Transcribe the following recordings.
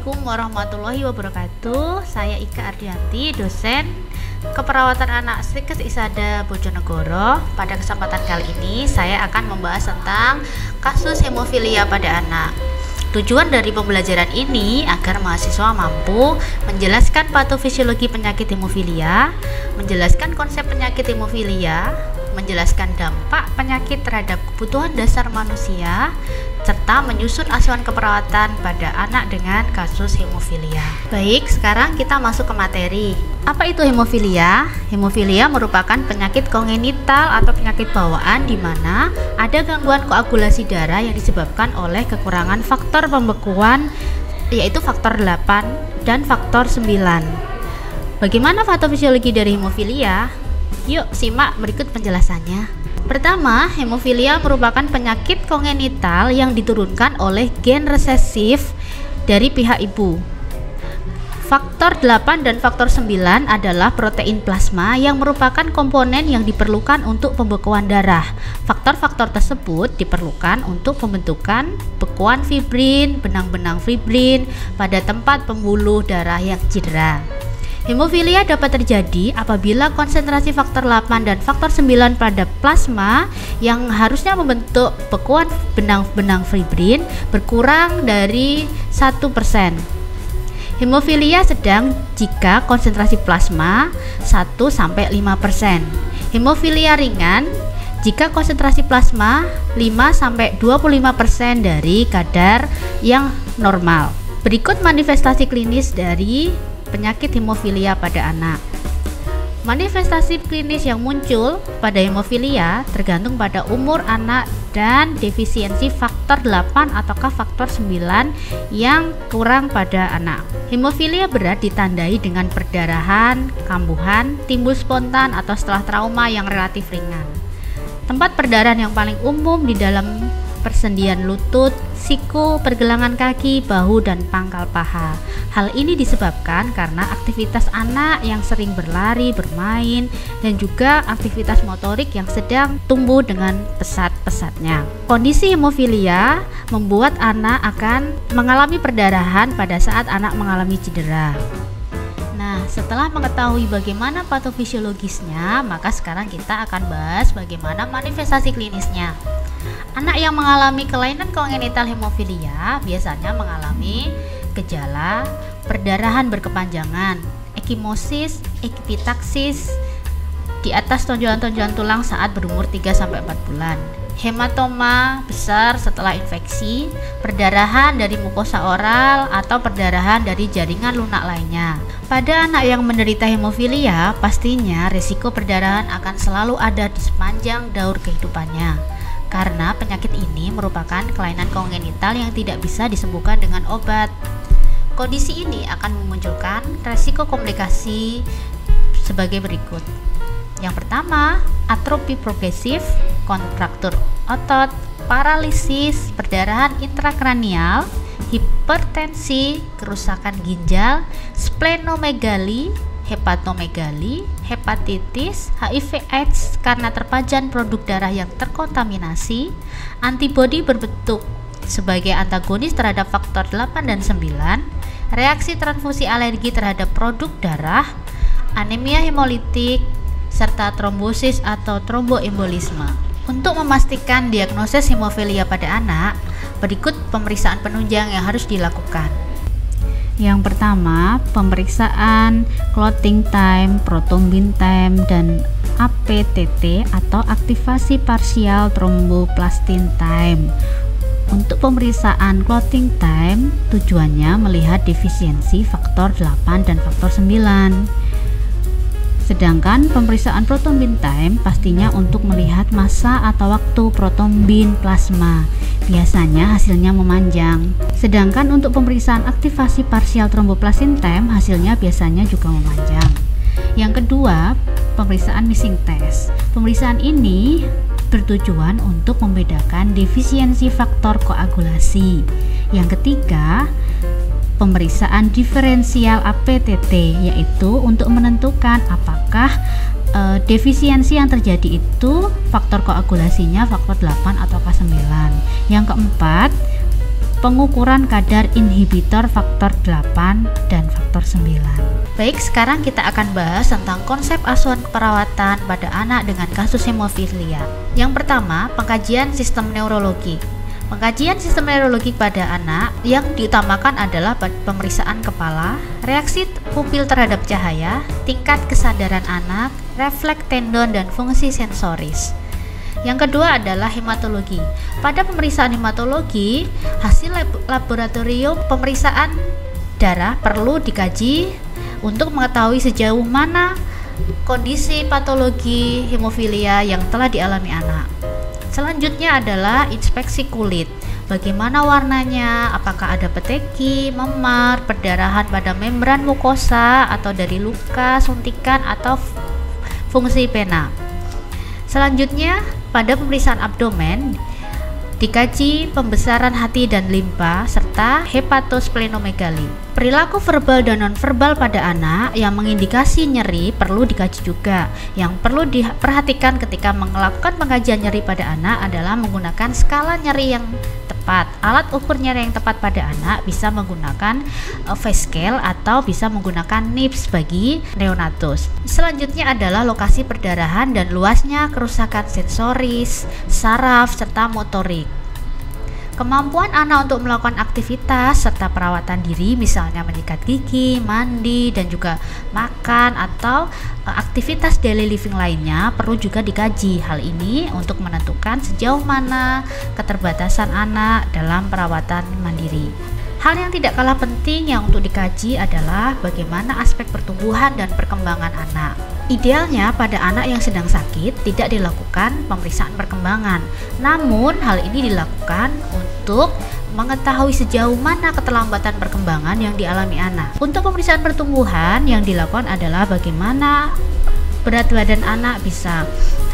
Assalamualaikum warahmatullahi wabarakatuh. Saya Ika Ardianti, dosen keperawatan anak Stikes Isada Bojonegoro. Pada kesempatan kali ini saya akan membahas tentang kasus hemofilia pada anak. Tujuan dari pembelajaran ini agar mahasiswa mampu menjelaskan patofisiologi penyakit hemofilia, menjelaskan konsep penyakit hemofilia, menjelaskan dampak penyakit terhadap kebutuhan dasar manusia, serta menyusun asuhan keperawatan pada anak dengan kasus hemofilia. Baik, sekarang kita masuk ke materi. Apa itu hemofilia? Hemofilia merupakan penyakit kongenital atau penyakit bawaan di mana ada gangguan koagulasi darah yang disebabkan oleh kekurangan faktor pembekuan, yaitu faktor 8 dan faktor 9. Bagaimana patofisiologi dari hemofilia? Yuk simak berikut penjelasannya. Pertama, hemofilia merupakan penyakit kongenital yang diturunkan oleh gen resesif dari pihak ibu. Faktor 8 dan faktor 9 adalah protein plasma yang merupakan komponen yang diperlukan untuk pembekuan darah. Faktor-faktor tersebut diperlukan untuk pembentukan bekuan fibrin, benang-benang fibrin pada tempat pembuluh darah yang cedera. Hemofilia dapat terjadi apabila konsentrasi faktor 8 dan faktor 9 pada plasma yang harusnya membentuk bekuan benang-benang fibrin berkurang dari 1%. Hemofilia sedang jika konsentrasi plasma 1-5%. Hemofilia ringan jika konsentrasi plasma 5-25% dari kadar yang normal. Berikut manifestasi klinis dari penyakit hemofilia pada anak. Manifestasi klinis yang muncul pada hemofilia tergantung pada umur anak dan defisiensi faktor 8 ataukah faktor 9 yang kurang pada anak. Hemofilia berat ditandai dengan perdarahan, kambuhan, timbul spontan atau setelah trauma yang relatif ringan. Tempat perdarahan yang paling umum di dalam persendian lutut, siku, pergelangan kaki, bahu, dan pangkal paha. Hal ini disebabkan karena aktivitas anak yang sering berlari, bermain, dan juga aktivitas motorik yang sedang tumbuh dengan pesat-pesatnya. Kondisi hemofilia membuat anak akan mengalami perdarahan pada saat anak mengalami cedera. Nah, setelah mengetahui bagaimana patofisiologisnya, maka sekarang kita akan bahas bagaimana manifestasi klinisnya. Anak yang mengalami kelainan kongenital hemofilia biasanya mengalami gejala perdarahan berkepanjangan, ekimosis, epitaksis di atas tonjolan-tonjolan tulang saat berumur 3-4 bulan. Hematoma besar setelah infeksi, perdarahan dari mukosa oral atau perdarahan dari jaringan lunak lainnya. Pada anak yang menderita hemofilia, pastinya risiko perdarahan akan selalu ada di sepanjang daur kehidupannya. Karena penyakit ini merupakan kelainan kongenital yang tidak bisa disembuhkan dengan obat. Kondisi ini akan memunculkan resiko komplikasi sebagai berikut. Yang pertama, atrofi progresif, kontraktur otot, paralisis, perdarahan intrakranial, hipertensi, kerusakan ginjal, splenomegali, hepatomegali, hepatitis, HIV/AIDS karena terpajan produk darah yang terkontaminasi, antibodi berbentuk sebagai antagonis terhadap faktor 8 dan 9, reaksi transfusi alergi terhadap produk darah, anemia hemolitik, serta trombosis atau tromboembolisme. Untuk memastikan diagnosis hemofilia pada anak, berikut pemeriksaan penunjang yang harus dilakukan. Yang pertama, pemeriksaan clotting time, prothrombin time, dan APTT atau aktivasi parsial thromboplastin time. Untuk pemeriksaan clotting time, tujuannya melihat defisiensi faktor 8 dan faktor 9. Sedangkan pemeriksaan prothrombin time pastinya untuk melihat massa atau waktu prothrombin plasma. Biasanya hasilnya memanjang. Sedangkan untuk pemeriksaan aktivasi parsial thromboplastin time hasilnya biasanya juga memanjang. Yang kedua, pemeriksaan missing test. Pemeriksaan ini bertujuan untuk membedakan defisiensi faktor koagulasi. Yang ketiga, pemeriksaan diferensial APTT, yaitu untuk menentukan apakah defisiensi yang terjadi itu faktor koagulasinya faktor 8 atau 9. Yang keempat, pengukuran kadar inhibitor faktor 8 dan faktor 9. Baik, sekarang kita akan bahas tentang konsep asuhan perawatan pada anak dengan kasus hemofilia. Yang pertama, pengkajian sistem neurologi. Pengkajian sistem neurologi pada anak yang diutamakan adalah pemeriksaan kepala, reaksi pupil terhadap cahaya, tingkat kesadaran anak, refleks tendon, dan fungsi sensoris. Yang kedua adalah hematologi. Pada pemeriksaan hematologi, hasil laboratorium pemeriksaan darah perlu dikaji untuk mengetahui sejauh mana kondisi patologi hemofilia yang telah dialami anak. Selanjutnya adalah inspeksi kulit. Bagaimana warnanya, apakah ada peteki, memar, perdarahan pada membran mukosa atau dari luka, suntikan, atau fungsi pena. Selanjutnya, pada pemeriksaan abdomen dikaji pembesaran hati dan limpa serta hepatosplenomegali. Perilaku verbal dan nonverbal pada anak yang mengindikasi nyeri perlu dikaji juga. Yang perlu diperhatikan ketika melakukan pengkajian nyeri pada anak adalah menggunakan skala nyeri yang tepat. Alat ukur nyeri yang tepat pada anak bisa menggunakan face scale atau bisa menggunakan NIPS bagi neonatus. Selanjutnya adalah lokasi perdarahan dan luasnya kerusakan sensoris, saraf, serta motorik. Kemampuan anak untuk melakukan aktivitas serta perawatan diri, misalnya menyikat gigi, mandi, dan juga makan atau aktivitas daily living lainnya perlu juga dikaji. Hal ini untuk menentukan sejauh mana keterbatasan anak dalam perawatan mandiri. Hal yang tidak kalah penting yang untuk dikaji adalah bagaimana aspek pertumbuhan dan perkembangan anak. Idealnya pada anak yang sedang sakit tidak dilakukan pemeriksaan perkembangan. Namun hal ini dilakukan untuk mengetahui sejauh mana keterlambatan perkembangan yang dialami anak. Untuk pemeriksaan pertumbuhan yang dilakukan adalah bagaimana berat badan anak bisa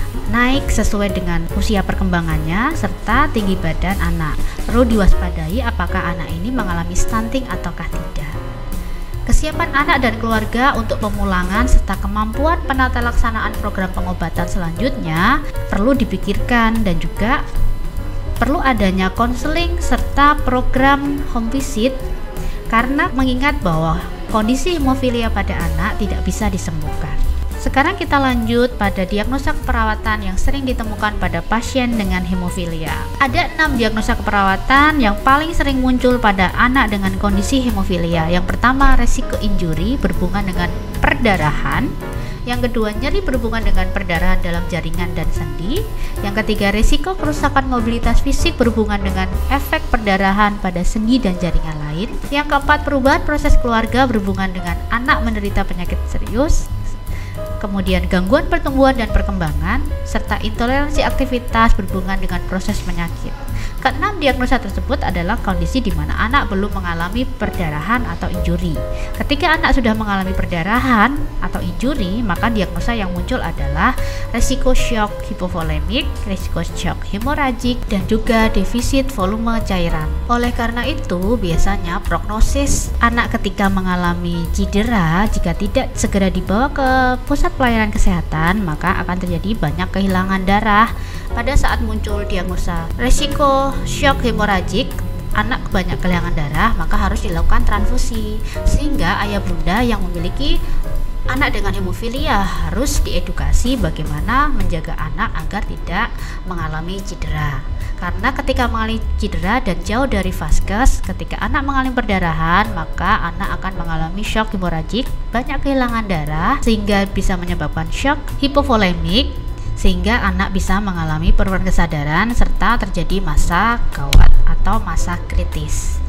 naik sesuai dengan usia perkembangannya serta tinggi badan anak. Perlu diwaspadai apakah anak ini mengalami stunting ataukah tidak. Kesiapan anak dan keluarga untuk pemulangan serta kemampuan penata laksanaan program pengobatan selanjutnya perlu dipikirkan, dan juga perlu adanya konseling serta program home visit karena mengingat bahwa kondisi hemofilia pada anak tidak bisa disembuhkan. Sekarang kita lanjut pada diagnosa keperawatan yang sering ditemukan pada pasien dengan hemofilia. Ada 6 diagnosa keperawatan yang paling sering muncul pada anak dengan kondisi hemofilia. Yang pertama, resiko injury berhubungan dengan perdarahan. Yang kedua, nyeri berhubungan dengan perdarahan dalam jaringan dan sendi. Yang ketiga, resiko kerusakan mobilitas fisik berhubungan dengan efek perdarahan pada sendi dan jaringan lain. Yang keempat, perubahan proses keluarga berhubungan dengan anak menderita penyakit serius. Kemudian gangguan pertumbuhan dan perkembangan, serta intoleransi aktivitas berhubungan dengan proses penyakit. Keenam diagnosa tersebut adalah kondisi di mana anak belum mengalami perdarahan atau injuri. Ketika anak sudah mengalami perdarahan atau injuri, maka diagnosa yang muncul adalah resiko shock hipovolemik, resiko shock hemoragik, dan juga defisit volume cairan. Oleh karena itu, biasanya prognosis anak ketika mengalami cedera jika tidak segera dibawa ke pusat pelayanan kesehatan, maka akan terjadi banyak kehilangan darah. Pada saat muncul diagnosa resiko shock hemoragik, anak banyak kehilangan darah, maka harus dilakukan transfusi. Sehingga ayah bunda yang memiliki anak dengan hemofilia harus diedukasi bagaimana menjaga anak agar tidak mengalami cedera. Karena ketika mengalami cedera dan jauh dari vaskes, ketika anak mengalami perdarahan, maka anak akan mengalami shock hemoragik, banyak kehilangan darah, sehingga bisa menyebabkan shock hipovolemik, sehingga anak bisa mengalami penurunan kesadaran serta terjadi masa gawat atau masa kritis.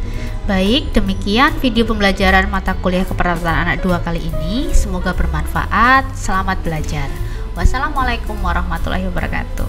Baik, demikian video pembelajaran mata kuliah keperawatan anak 2 kali ini. Semoga bermanfaat. Selamat belajar. Wassalamualaikum warahmatullahi wabarakatuh.